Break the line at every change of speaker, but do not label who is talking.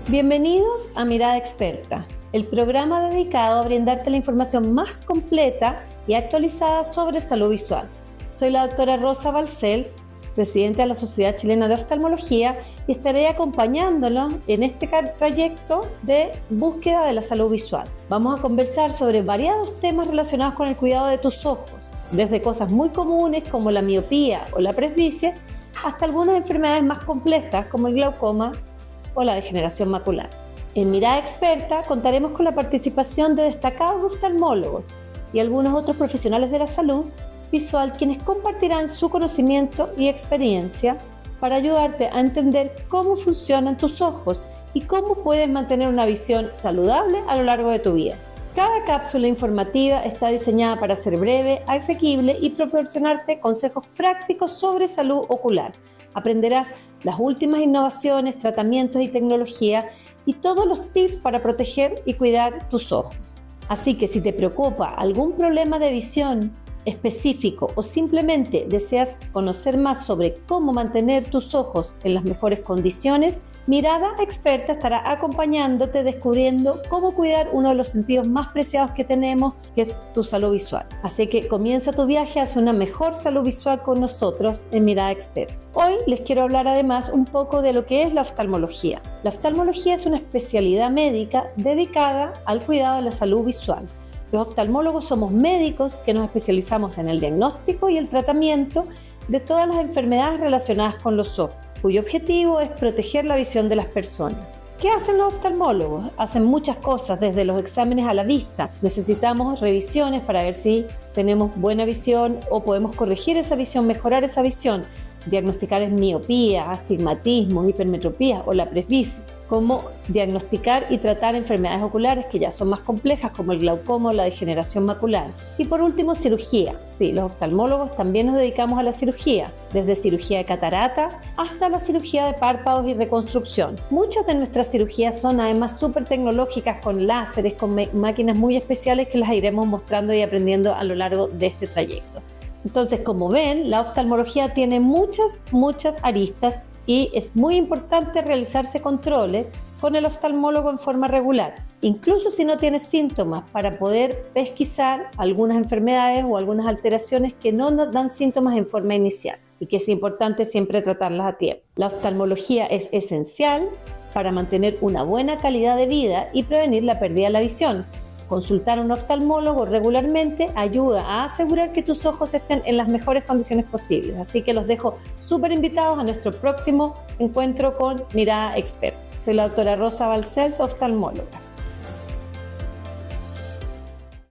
Bienvenidos a Mirada Experta, el programa dedicado a brindarte la información más completa y actualizada sobre salud visual. Soy la doctora Rosa Balcells, presidenta de la Sociedad Chilena de Oftalmología, y estaré acompañándolos en este trayecto de búsqueda de la salud visual. Vamos a conversar sobre variados temas relacionados con el cuidado de tus ojos, desde cosas muy comunes como la miopía o la presbicia, hasta algunas enfermedades más complejas como el glaucoma o la degeneración macular. En Mirada Experta contaremos con la participación de destacados oftalmólogos y algunos otros profesionales de la salud visual, quienes compartirán su conocimiento y experiencia para ayudarte a entender cómo funcionan tus ojos y cómo puedes mantener una visión saludable a lo largo de tu vida. Cada cápsula informativa está diseñada para ser breve, asequible y proporcionarte consejos prácticos sobre salud ocular. Aprenderás las últimas innovaciones, tratamientos y tecnología y todos los tips para proteger y cuidar tus ojos. Así que si te preocupa algún problema de visión específico o simplemente deseas conocer más sobre cómo mantener tus ojos en las mejores condiciones, Mirada Experta estará acompañándote descubriendo cómo cuidar uno de los sentidos más preciados que tenemos, que es tu salud visual. Así que comienza tu viaje hacia una mejor salud visual con nosotros en Mirada Experta. Hoy les quiero hablar además un poco de lo que es la oftalmología. La oftalmología es una especialidad médica dedicada al cuidado de la salud visual. Los oftalmólogos somos médicos que nos especializamos en el diagnóstico y el tratamiento de todas las enfermedades relacionadas con los ojos, cuyo objetivo es proteger la visión de las personas. ¿Qué hacen los oftalmólogos? Hacen muchas cosas, desde los exámenes a la vista. Necesitamos revisiones para ver si tenemos buena visión o podemos corregir esa visión, mejorar esa visión, diagnosticar miopía, astigmatismo, hipermetropía o la presbicia, cómo diagnosticar y tratar enfermedades oculares que ya son más complejas como el glaucoma o la degeneración macular. Y por último, cirugía. Sí, los oftalmólogos también nos dedicamos a la cirugía, desde cirugía de catarata hasta la cirugía de párpados y reconstrucción. Muchas de nuestras cirugías son además súper tecnológicas, con láseres, con máquinas muy especiales que las iremos mostrando y aprendiendo a lo largo de este trayecto. Entonces, como ven, la oftalmología tiene muchas aristas y es muy importante realizarse controles con el oftalmólogo en forma regular, incluso si no tienes síntomas, para poder pesquisar algunas enfermedades o algunas alteraciones que no nos dan síntomas en forma inicial y que es importante siempre tratarlas a tiempo. La oftalmología es esencial para mantener una buena calidad de vida y prevenir la pérdida de la visión. Consultar a un oftalmólogo regularmente ayuda a asegurar que tus ojos estén en las mejores condiciones posibles. Así que los dejo súper invitados a nuestro próximo encuentro con Mirada Experta. Soy la doctora Rosa Balcells, oftalmóloga.